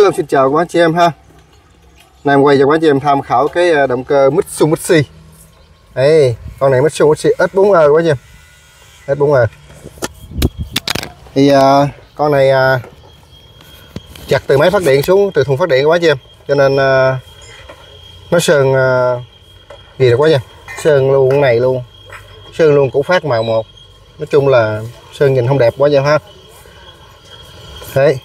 Xin chào các anh chị em ha. Nay em quay cho các anh chị em tham khảo cái động cơ Mitsubishi. Đây, con này Mitsubishi S4R các anh chị em. S4R. Thì con này chặt từ máy phát điện xuống, từ thùng phát điện các anh chị em. Cho nên nó sơn gì được quá nha. Sơn luôn cái này luôn. Sơn luôn củ phát màu một. Nói chung là sơn nhìn không đẹp quá nha ha. Đấy.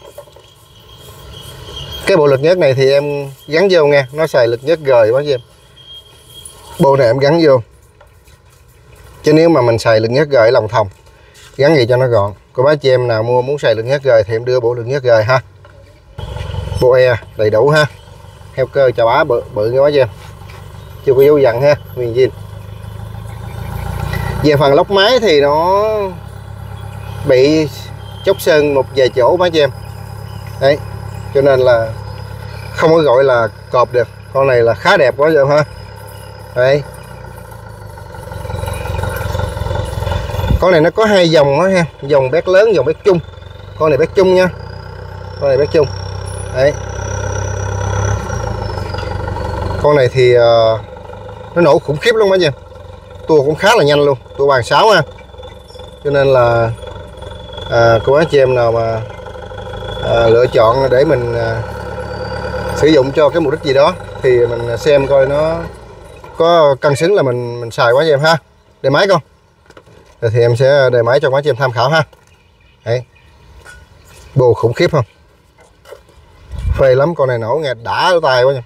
Cái bộ lực nhớt này thì em gắn vô nha, nó xài lực nhớt gời quá chị em. Bộ này em gắn vô. Chứ nếu mà mình xài lực nhớt gời lòng thòng, gắn gì cho nó gọn. Cô bác chị em nào muốn xài lực nhớt gời thì em đưa bộ lực nhớt gời ha. Bộ e đầy đủ ha. Heo cơ chà bá bự nha quá chị em. Chưa có dấu dặn ha, nguyên zin. Về phần lốc máy thì nó bị chốc sơn một vài chỗ mấy chị em. Đấy. Cho nên là không có gọi là cọp được. Con này là khá đẹp quá rồi ha. Đấy. Con này nó có hai dòng đó ha, dòng bét lớn, dòng bét chung. Con này bét chung nha. Con này bét chung. Đấy. Con này thì nó nổ khủng khiếp luôn mấy chị em. Tua cũng khá là nhanh luôn, tua bàn 6 ha. Cho nên là cô bác chị em nào mà lựa chọn để mình sử dụng cho cái mục đích gì đó thì mình xem coi nó có cân xứng là mình xài quá chị em ha. Đề máy con. Rồi thì em sẽ đề máy cho quá chị em tham khảo ha. Đấy. Bồ khủng khiếp không? Phê lắm, con này nổ nghe đã ở tay quá nha.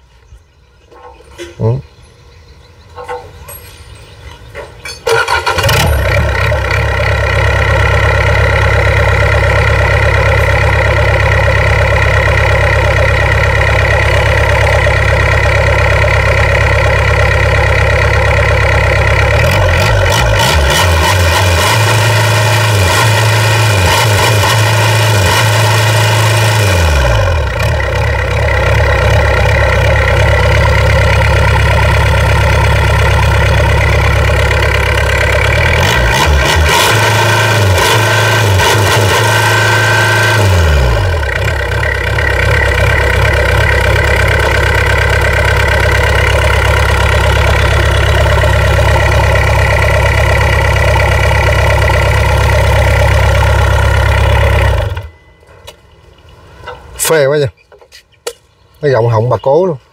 Phê quá vậy. Nó gọng họng bà cố luôn.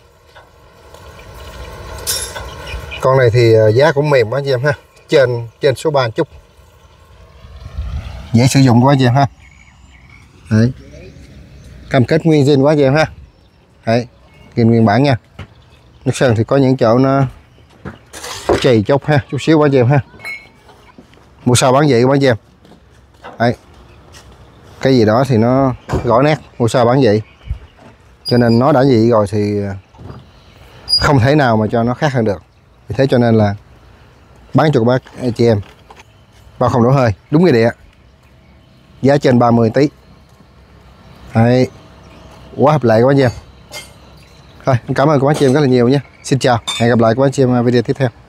Con này thì giá cũng mềm quá chị em ha. Trên số 3 chút. Dễ sử dụng quá chị em ha. Đấy. Cam kết nguyên zin quá chị em ha. Đấy. Nguyên bản nha. Nước sơn thì có những chỗ nó chì chốc ha, chút xíu quá chị em ha. Mua sao bán vậy quá chị em. Đấy. Cái gì đó thì nó gõ nét, mua sao bán vậy. Cho nên nó đã vậy rồi thì không thể nào mà cho nó khác hơn được. Vì thế cho nên là bán cho các bác chị em bao không đổ hơi, đúng cái địa. Giá trên 30 tí. Đấy. Quá hợp lệ các bác chị em. Thôi, cảm ơn các bác chị em rất là nhiều nhé. Xin chào, hẹn gặp lại các bác chị em video tiếp theo.